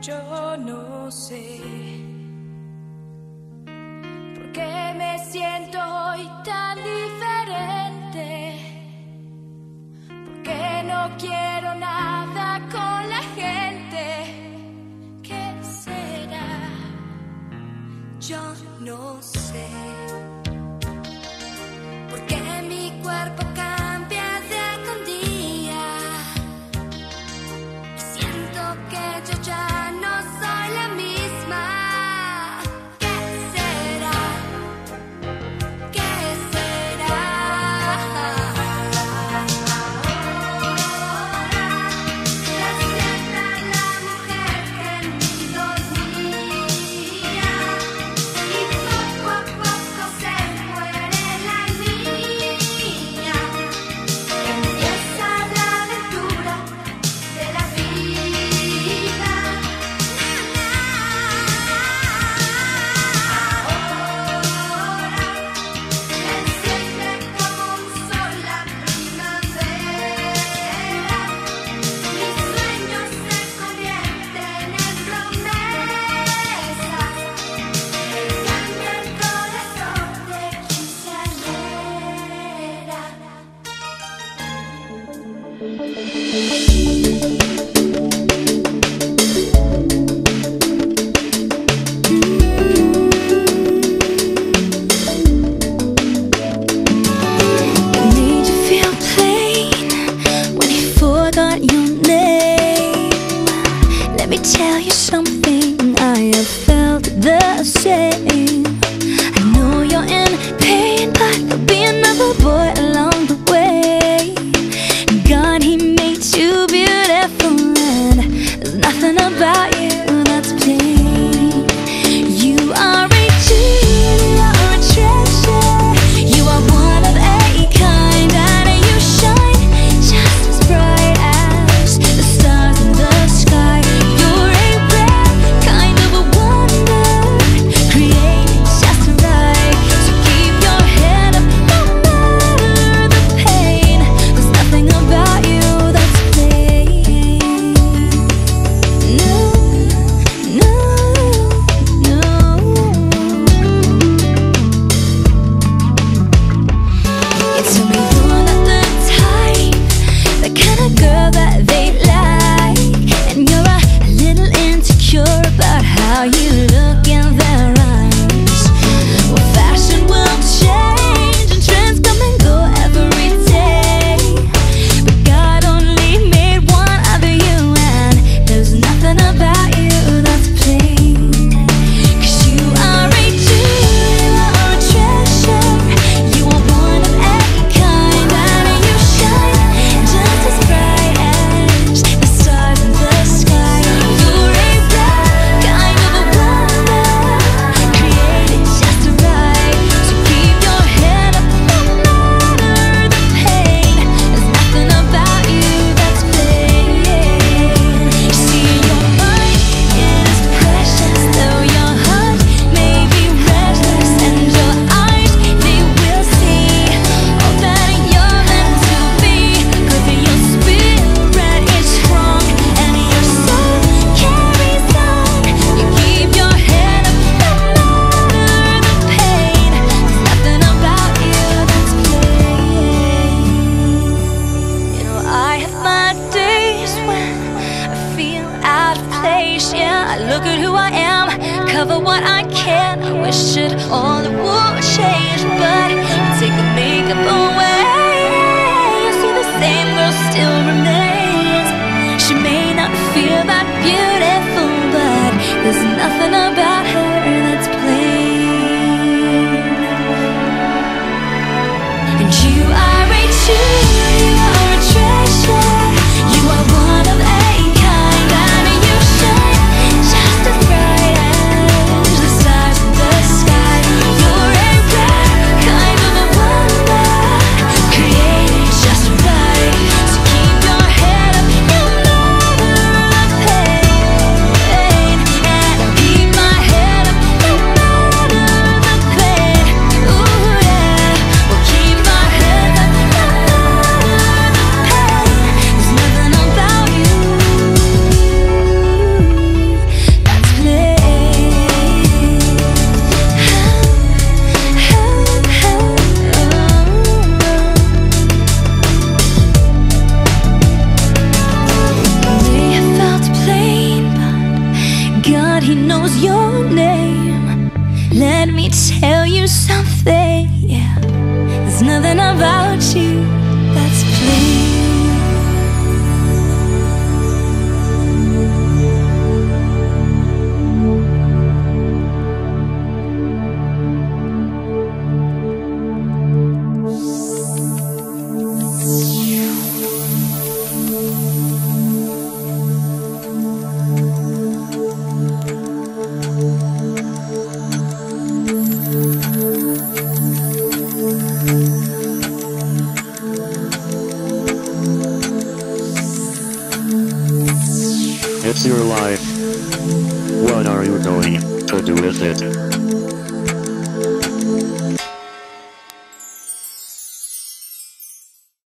Yo no sé por qué me siento hoy tan diferente, por qué no quiero nada con la gente. ¿Qué será? Yo no sé por qué mi cuerpo cambia día con día y siento que yo ya no soy la misma. ¿Qué será? ¿Qué será? Ahora despierta la mujer que en mí dormía y poco a poco se muere la niña. Empieza la aventura de la vida. Ahora enciende como un sol la primavera. Mis sueños se convierten en promesas que cambian el corazón de quinceañera. Made you feel pain when he forgot your name. Let me tell you something, I have felt the same. I know you're in pain, but there'll be another boy along the way. God, he made you beautiful, and there's nothing about you that's plain. You are a jewel, you are a treasure. You are one of a kind, and you shine just as bright as the stars in the sky. You're a rare kind of a wonder, created just right. So keep your head up no matter the pain. There's nothing about you that's plain. No, no, no. You tell me you're not the type, the kind of girl that they like, and you're a little insecure about how you look in their eyes. Well, fashion will change and trends come and go every day, but God only made one of you, and there's nothing about you that's plain. 'Cause you are a jewel, you are a treasure. You are one of a kind, and you shine just as bright as the stars in the sky. You're a rare kind of a wonder, created just right. So keep your head up no matter the pain. There's nothing about you that's plain. You see, your mind is precious, though your heart may be restless, and your eyes, they will see all that you're meant to be. 'Cause your spirit is strong and your soul carries on. You keep your head up no matter the pain. There's nothing about you that's plain. You know, I have my days when I feel out of place. Yeah, I look at who I am, cover what I can. I wish it all would change, but you take the makeup away, you see the same girl still remains. She may not feel that beautiful, but there's nothing about her that's plain. And you are a jewel, you are a treasure. You are one of a kind, and you shine just as bright as the stars in the sky. You're me tell you something. Yeah, there's nothing about you that's plain. It's your life. What are you going to do with it?